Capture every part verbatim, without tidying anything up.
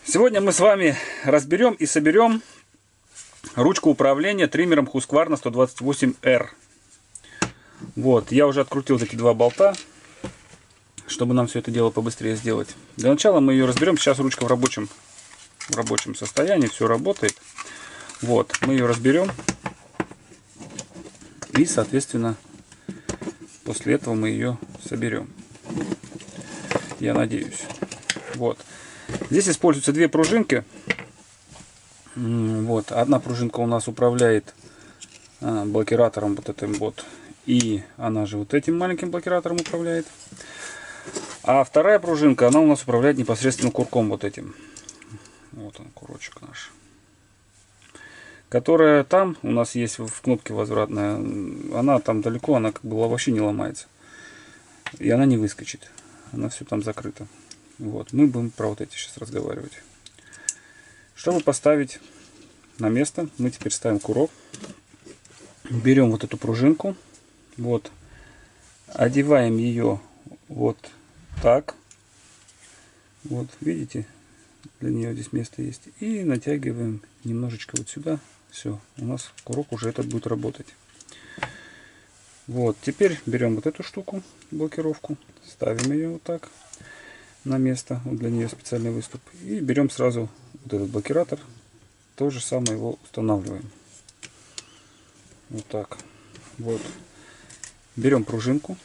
Сегодня мы с вами разберем и соберем ручку управления триммером Husqvarna сто двадцать восемь эр. Вот, я уже открутил эти два болта, чтобы нам все это дело побыстрее сделать. Для начала мы ее разберем. Сейчас ручка в рабочем, в рабочем состоянии, все работает. Вот, мы ее разберем. И, соответственно, после этого мы ее соберем. Я надеюсь. Вот. Здесь используются две пружинки. Вот. Одна пружинка у нас управляет а, блокиратором вот этим вот. И она же вот этим маленьким блокиратором управляет. А вторая пружинка, она у нас управляет непосредственно курком вот этим. Вот он, курочек наш. Которая там у нас есть в кнопке возвратная. Она там далеко, она как бы вообще не ломается. И она не выскочит. Она все там закрыта. Вот, мы будем про вот эти сейчас разговаривать. Чтобы поставить на место, мы теперь ставим курок. Берем вот эту пружинку. Вот. Одеваем ее вот так. Вот, видите? Для нее здесь место есть. И натягиваем немножечко вот сюда. Все, у нас курок уже этот будет работать. Вот, теперь берем вот эту штуку, блокировку. Ставим ее вот так на место, вот для нее специальный выступ, и берем сразу вот этот блокиратор, то же самое его устанавливаем вот так. Вот, берем пружинку,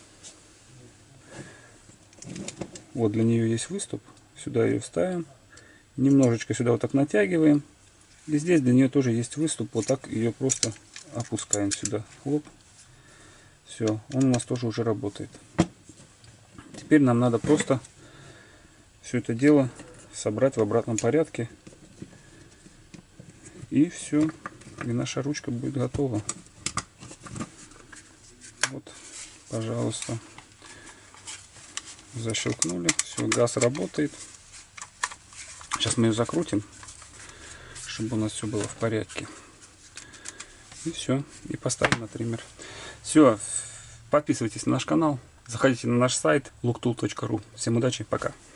вот для нее есть выступ, сюда ее вставим, немножечко сюда вот так натягиваем, и здесь для нее тоже есть выступ, вот так ее просто опускаем сюда, хлоп, все, он у нас тоже уже работает. Теперь нам надо просто все это дело собрать в обратном порядке. И все. И наша ручка будет готова. Вот, пожалуйста. Защелкнули. Все, газ работает. Сейчас мы ее закрутим, чтобы у нас все было в порядке. И все. И поставим на триммер. Все. Подписывайтесь на наш канал. Заходите на наш сайт луктул точка ру. Всем удачи. Пока.